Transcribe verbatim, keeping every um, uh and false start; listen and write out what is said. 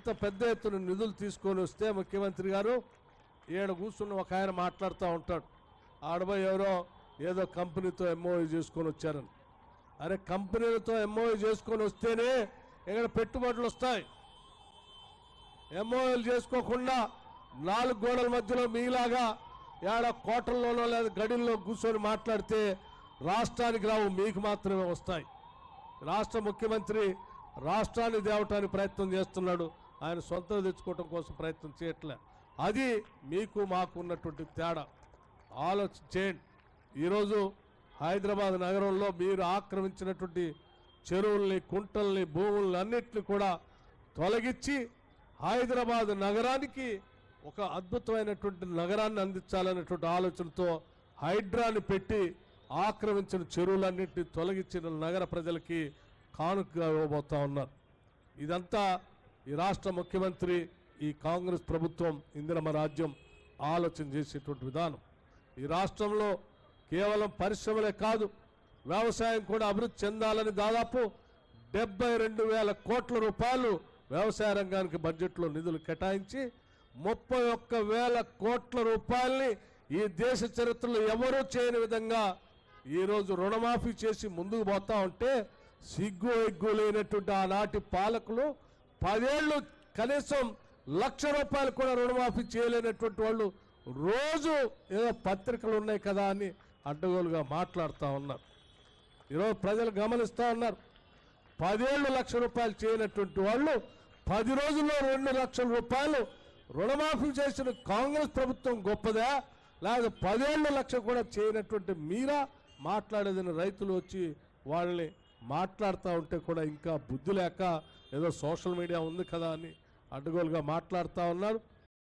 ఇంత పెద్ద ఎత్తున నిధులు తీసుకొని వస్తే ముఖ్యమంత్రి గారు ఈడ కూర్చున్న ఒక ఆయన మాట్లాడుతూ ఉంటాడు, ఆడబోయి ఎవరో ఏదో కంపెనీతో ఎంఓయూ చేసుకొని వచ్చారని. అరే కంపెనీలతో ఎంఓయూ చేసుకొని వస్తేనే ఇక్కడ పెట్టుబడులు వస్తాయి. ఎంఓయూలు చేసుకోకుండా నాలుగు గోడల మధ్యలో మీలాగా ఏడ కోటల్లోనో లేదా గడిల్లో కూర్చొని మాట్లాడితే రాష్ట్రానికి రావు, మీకు మాత్రమే వస్తాయి. రాష్ట్ర ముఖ్యమంత్రి రాష్ట్రాన్ని దేవటానికి ప్రయత్నం చేస్తున్నాడు, ఆయన సొంతం తెచ్చుకోవటం కోసం ప్రయత్నం చేయట్లే. అది మీకు మాకు ఉన్నటువంటి తేడా. ఆలోచించేయండి. ఈరోజు హైదరాబాద్ నగరంలో మీరు ఆక్రమించినటువంటి చెరువుల్ని, కుంటల్ని, భూముల్ని అన్నిటిని కూడా తొలగించి హైదరాబాద్ నగరానికి ఒక అద్భుతమైనటువంటి నగరాన్ని అందించాలనేటువంటి ఆలోచనతో హైడ్రాని పెట్టి ఆక్రమించిన చెరువులన్నింటినీ తొలగించిన నగర ప్రజలకి కానుకగా ఇవ్వబోతా ఉన్నారు. ఇదంతా ఈ రాష్ట్ర ముఖ్యమంత్రి, ఈ కాంగ్రెస్ ప్రభుత్వం, ఇందిరమ్మ రాజ్యం ఆలోచన చేసేటువంటి విధానం. ఈ రాష్ట్రంలో కేవలం పరిశ్రమలే కాదు, వ్యవసాయం కూడా అభివృద్ధి చెందాలని దాదాపు డెబ్బై రెండు వేల కోట్ల రూపాయలు వ్యవసాయ రంగానికి బడ్జెట్లో నిధులు కేటాయించి ముప్పై ఒక్క వేల కోట్ల రూపాయల్ని ఈ దేశ చరిత్రలో ఎవరూ చేయని విధంగా ఈరోజు రుణమాఫీ చేసి ముందుకు పోతా ఉంటే సిగ్గు ఎగ్గు లేనటువంటి ఆనాటి పాలకులు పదేళ్ళు కనీసం లక్ష రూపాయలు కూడా రుణమాఫీ చేయలేనటువంటి వాళ్ళు రోజు ఏదో పత్రికలు ఉన్నాయి కదా అని అడ్డగోలుగా మాట్లాడుతూ ఉన్నారు. ఈరోజు ప్రజలు గమనిస్తూ ఉన్నారు. పదేళ్ళు లక్ష రూపాయలు చేయనటువంటి వాళ్ళు పది రోజుల్లో రెండు లక్షల రూపాయలు రుణమాఫీ చేసిన కాంగ్రెస్ ప్రభుత్వం గొప్పదా, లేదా పదేళ్ళు లక్ష కూడా చేయనటువంటి మీరా మాట్లాడేదని రైతులు వచ్చి వాళ్ళని మాట్లాడుతూ ఉంటే కూడా ఇంకా బుద్ధి లేక ఏదో సోషల్ మీడియా ఉంది కదా అని అడ్డగోలుగా మాట్లాడుతూ ఉన్నారు.